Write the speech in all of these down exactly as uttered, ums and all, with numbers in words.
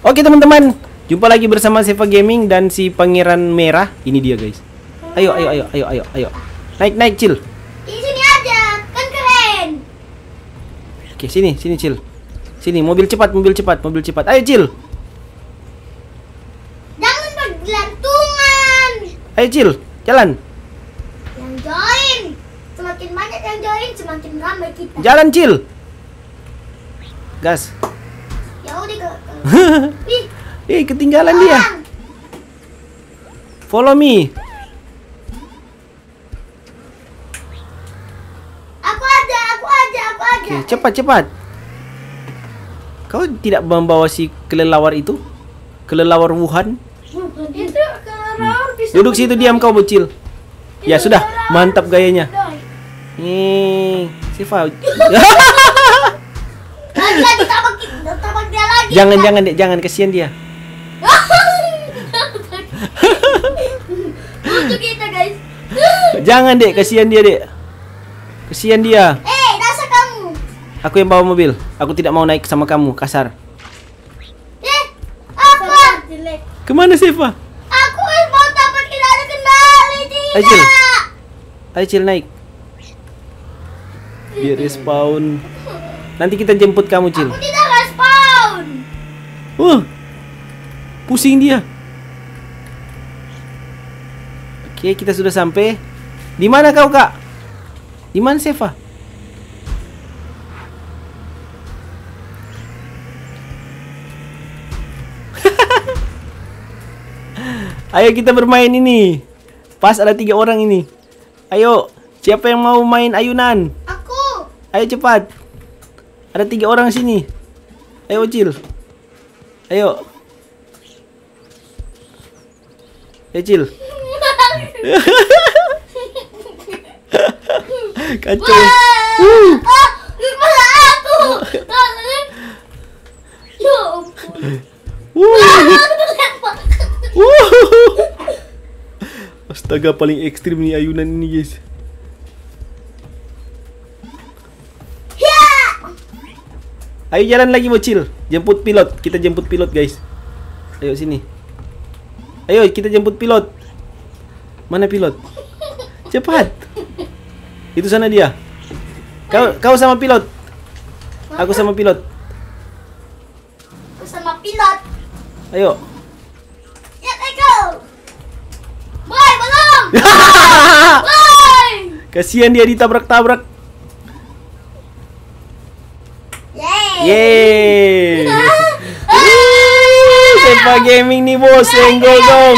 Oke teman-teman, jumpa lagi bersama Seva Gaming dan si Pangeran Merah. Ini dia guys. Ayo, ayo, ayo, ayo, ayo, ayo. Naik, naik, Cil. Di sini aja, kan keren. Oke, sini, sini, Cil. Sini, mobil cepat, mobil cepat, mobil cepat. Ayo, Cil. Jangan bergelantungan. Ayo, Cil, jalan. Yang join, semakin banyak yang join, semakin ramai kita. Jalan, Cil. Gas. Ya udah ke. Ih, Eh, ketinggalan dia. orang. Follow me. Aku aja, aku aja, aku aja. Oke, cepat, cepat. Kau tidak membawa si kelelawar itu? Kelelawar Wuhan? Itu kelelawar bisa. Duduk situ diam kau bocil. Ya Itu sudah, kelelawar mantap bisa gayanya. join. Nih, Seva. Lagi lagi tabak tabak dia lagi. Jangan, jangan, Dek, jangan, kasihan dia. Lucu kita guys. Jangan, Dek, kasihan dia, Dek. Kasihan dia. Eh, dasar kamu. Aku yang bawa mobil. Aku tidak mau naik sama kamu, kasar. Eh, apa? Kemana Seva? Aku mau dapat tidak ada kendali Ayo, Cil. tidak. Ayo, Cil, naik. Biar respawn. Nanti kita jemput kamu, Cil. Aku tidak respon. Wah, pusing dia. Oke, kita sudah sampai. Di mana kau, Kak? Di mana Seva? Ayo kita bermain ini. Pas ada tiga orang ini. Ayo, siapa yang mau main ayunan? Aku. Ayo cepat. Ada tiga orang sini. Ayo, Cil. Ayo. Ayo, Cil. Kacau. Uh. Ah, kepala aku. Ya ampun. Wuh. Terlempar. Wuh. Astaga, paling ekstrim nih ayunan ini, guys. Ya. Ayo jalan lagi, bocil. Jemput pilot. Kita jemput pilot, guys. Ayo sini. Ayo kita jemput pilot. Mana pilot? Cepat. Itu sana dia. Kau kau sama pilot. Aku sama pilot. Aku sama pilot. Ayo. Ya, let's go. Bye, belum. Bye. Kasihan dia ditabrak-tabrak. Yeay. Yeay. Seva Gaming nih, bos. Senggol dong.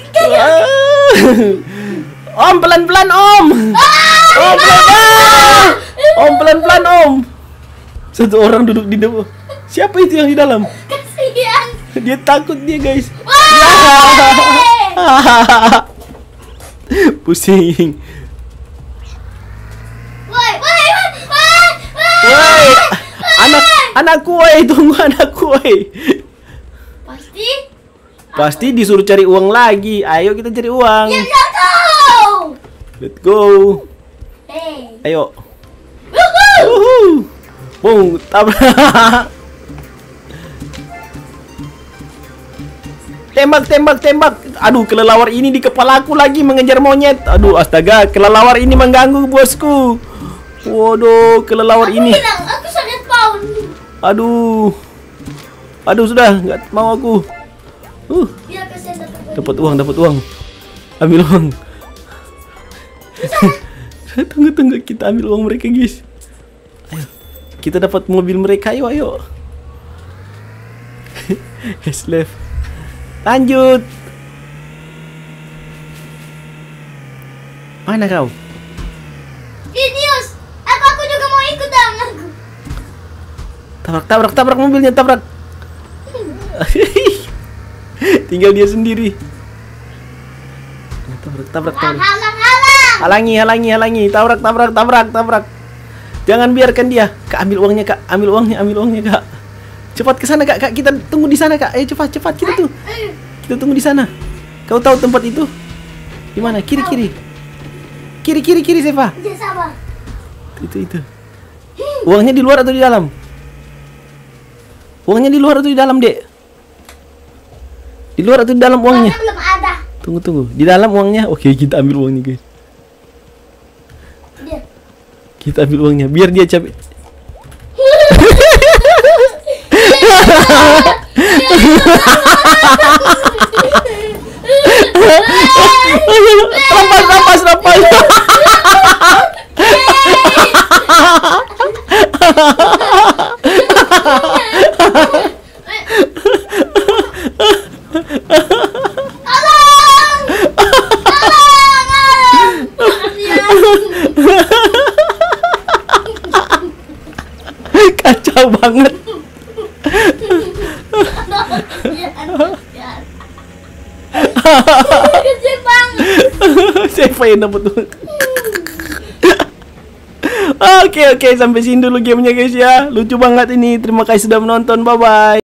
Om, pelan-pelan, Om. Om, pelan-pelan. Om, pelan-pelan, Om. Satu orang duduk di depan. Siapa itu yang di dalam? Kasihan. Dia takut dia, guys. Pusing. Woi, woi, woi, woi, Woi, anak anakku, woi, tunggu anakku, woi. Pasti. Pasti disuruh cari uang lagi. Ayo kita cari uang. Ya, jatuh. Let's go. Hey. Ayo. Wuhu. Wuhu. Boom, tabrak. Tembak, tembak, tembak. Aduh, kelelawar ini di kepalaku lagi mengejar monyet. Aduh, astaga, kelelawar ini mengganggu bosku. Waduh, kelelawar Aku ini. bilang, aku sakit pound. Aduh. Aduh, sudah nggak mau aku. Uh, Biar kasihan dapat. dapat uang, dapat uang. Ambil uang. Tunggu, tunggu, kita ambil uang mereka, guys. Ayo. Kita dapat mobil mereka, ayo, ayo. Yes, left. Lanjut. Mana kau? Genius. Aku aku juga mau ikut dong aku. Tabrak, tabrak, tabrak mobilnya, tabrak. Tinggal dia sendiri. Tabrak, tabrak, Halang, tabrak. halang, halang. Halangi, halangi, halangi. Tabrak, tabrak, tabrak, tabrak. Jangan biarkan dia. Kak, ambil uangnya, Kak. Ambil uangnya, ambil uangnya, Kak. Cepat ke sana, Kak. Kak, kita tunggu di sana, Kak. Ayo cepat, cepat. Kita tuh. Kita tunggu di sana. Kau tahu tempat itu? Di mana? Kiri, kiri. Kiri, kiri, kiri, Seva. Ya, sabar. Itu, itu. Uangnya di luar atau di dalam? Uangnya di luar atau di dalam, Dek? Di luar atau di dalam uangnya? Uangnya belum ada. Tunggu tunggu. Di dalam uangnya. Oke, kita ambil uangnya, guys. Dia. Kita ambil uangnya biar dia capek. Rampas, rampas, rampas. Kacau banget. Kecil banget. Siapa yang dapat tuh? Oke oke, sampai sini dulu gamenya guys ya. Lucu banget ini. Terima kasih sudah menonton. Bye bye.